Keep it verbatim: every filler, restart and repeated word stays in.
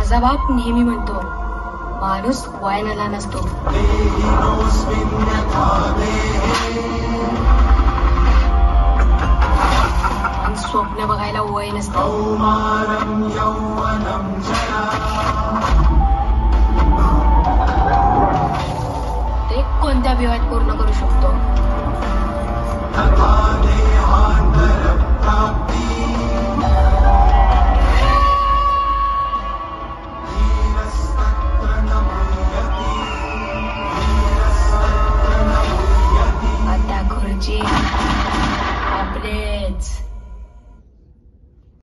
माझा बाप नेहमी म्हणतो माणूस वयाला नसतो. पण स्वप्न बघायला वय नसतं.